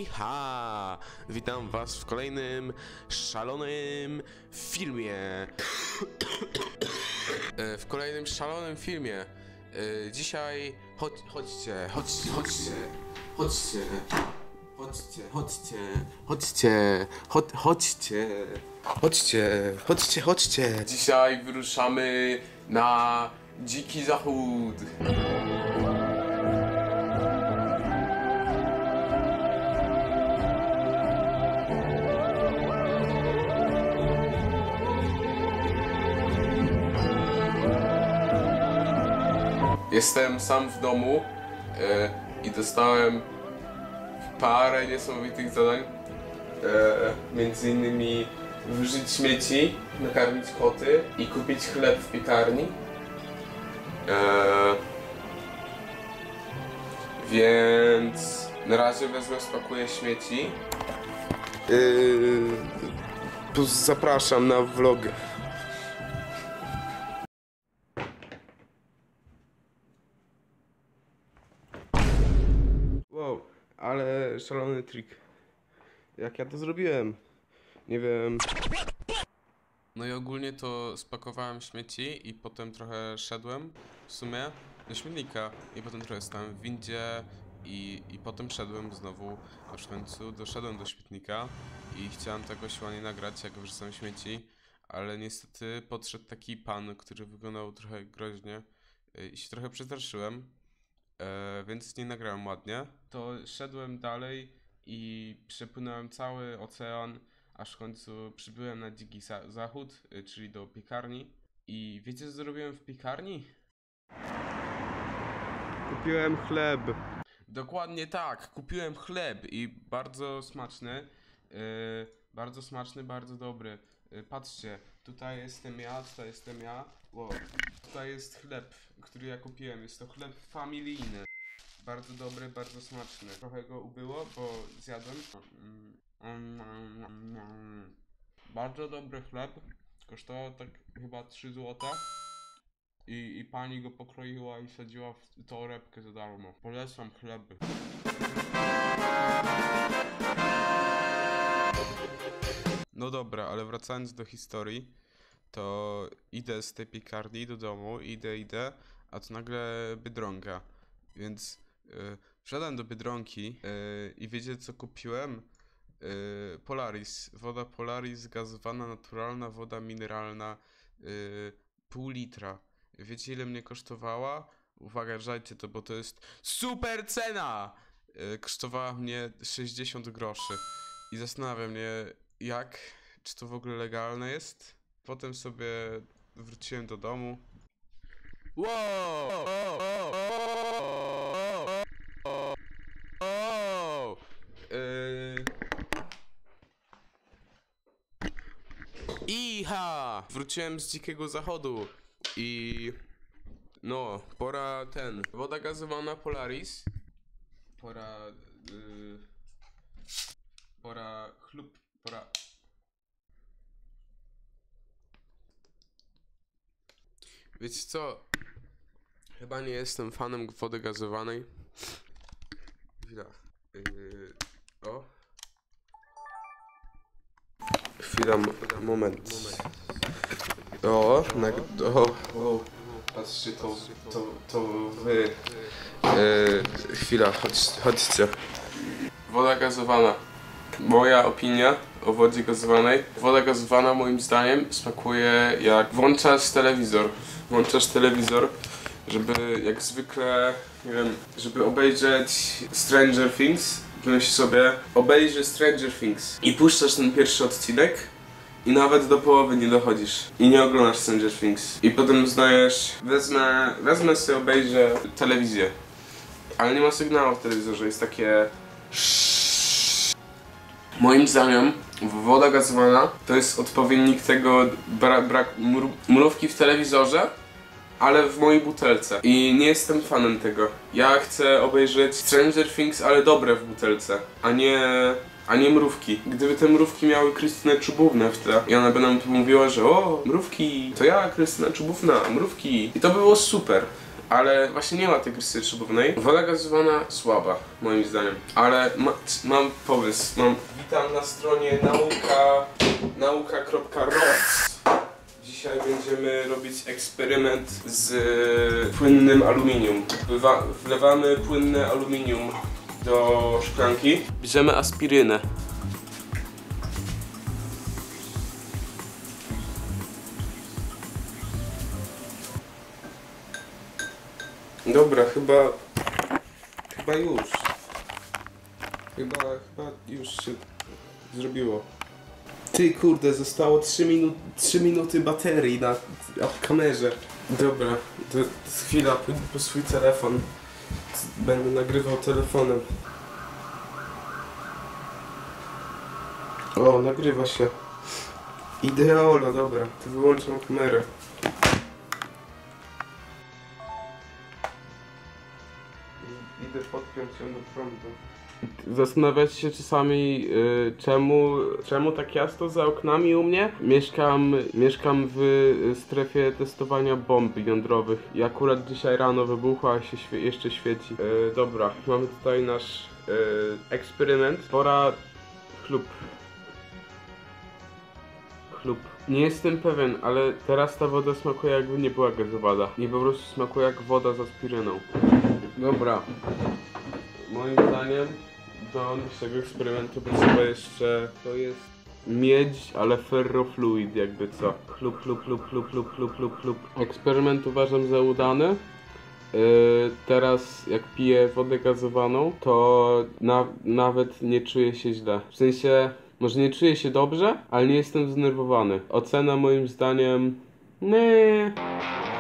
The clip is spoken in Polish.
Iha! Witam was w kolejnym szalonym filmie. Dzisiaj chodźcie. Dzisiaj wyruszamy na Dziki Zachód. Jestem sam w domu i dostałem parę niesamowitych zadań. Między innymi wyrzucić śmieci, nakarmić koty i kupić chleb w piekarni. Więc na razie spakuję śmieci. Zapraszam na vlog. Wow, ale szalony trik. Jak ja to zrobiłem? Nie wiem. No i ogólnie to spakowałem śmieci i potem trochę szedłem w sumie do śmietnika i potem trochę stałem w windzie i potem szedłem znowu, aż w końcu doszedłem do śmietnika i chciałem tego ładnie nagrać, jak wrzucam śmieci, ale niestety podszedł taki pan, który wyglądał trochę groźnie i się trochę przestraszyłem. Więc nie nagrałem ładnie. To szedłem dalej i przepłynąłem cały ocean, aż w końcu przybyłem na Dziki Zachód, czyli do piekarni. I wiecie, co zrobiłem w piekarni? Kupiłem chleb. Dokładnie tak, kupiłem chleb i bardzo smaczny. Bardzo dobry. Patrzcie, tutaj jestem ja. Wow. Tutaj jest chleb, który ja kupiłem. Jest to chleb familijny. Bardzo dobry, bardzo smaczny. Trochę go ubyło, bo zjadłem. Bardzo dobry chleb. Kosztował tak chyba 3 zł. I pani go pokroiła i sadziła w torebkę za darmo. Polecam chleby. No dobra, ale wracając do historii, to idę z tej piekarni do domu, idę, a to nagle Biedronka. Więc wszedłem do Biedronki i wiecie, co kupiłem? Polaris. Woda Polaris, gazowana, naturalna, woda mineralna, pół litra. Wiecie, ile mnie kosztowała? Uwaga, żajcie to, bo to jest super cena! Kosztowała mnie 60 groszy. I zastanawia mnie, czy to w ogóle legalne jest? Potem sobie wróciłem do domu. Wow! Iha! Wróciłem z Dzikiego Zachodu i no, woda gazowana Polaris. Wiecie co? Chyba nie jestem fanem wody gazowanej. Chwila. Chwila, moment. Patrzcie, to wy. Chwila, chodźcie. Woda gazowana. Moja opinia o wodzie gazowanej. Woda gazowana moim zdaniem smakuje jak włączasz telewizor, żeby jak zwykle, nie wiem, żeby obejrzeć Stranger Things. Myślisz sobie, obejrzyj Stranger Things i puszczasz ten pierwszy odcinek i nawet do połowy nie dochodzisz i nie oglądasz Stranger Things. I potem znajesz, wezmę sobie, obejrzę telewizję, ale nie ma sygnału w telewizorze, jest takie moim zdaniem woda gazowana to jest odpowiednik tego mrówki w telewizorze, ale w mojej butelce. I nie jestem fanem tego. Ja chcę obejrzeć Stranger Things, ale dobre w butelce, a nie mrówki. Gdyby te mrówki miały Krystynę Czubównę w tle i ona by nam tu mówiła, że o, mrówki, to ja, Krystyna Czubówna, mrówki. I to by było super. ale właśnie nie ma tygrysy szybownej. Woda gazowana słaba, moim zdaniem. Ale mam pomysł. Witam na stronie nauka.roc. Dzisiaj będziemy robić eksperyment z płynnym aluminium. Wlewamy płynne aluminium do szklanki. Bierzemy aspirynę. Dobra, chyba już. Chyba już się zrobiło. Ty kurde, zostało 3 minuty baterii na kamerze. Dobra, to chwila, pójdę po swój telefon. Będę nagrywał telefonem. O, nagrywa się. Ideolo, dobra, to wyłączam kamerę. Idę podpiąć ją do prądu. Zastanawiacie się czasami, czemu tak jasno za oknami u mnie? Mieszkam w strefie testowania bomb jądrowych i akurat dzisiaj rano wybuchła, a się jeszcze świeci. Dobra, mamy tutaj nasz eksperyment. Pora chlub. Nie jestem pewien, ale teraz ta woda smakuje, jakby nie była gazowana. I po prostu smakuje jak woda z aspiryną. Dobra. Moim zdaniem do naszego eksperymentu potrzeba jeszcze, to jest miedź, ale ferrofluid jakby co. Chlub. Eksperyment uważam za udany. Teraz jak piję wodę gazowaną, to nawet nie czuję się źle. W sensie, może nie czuję się dobrze, ale nie jestem zdenerwowany. Ocena moim zdaniem...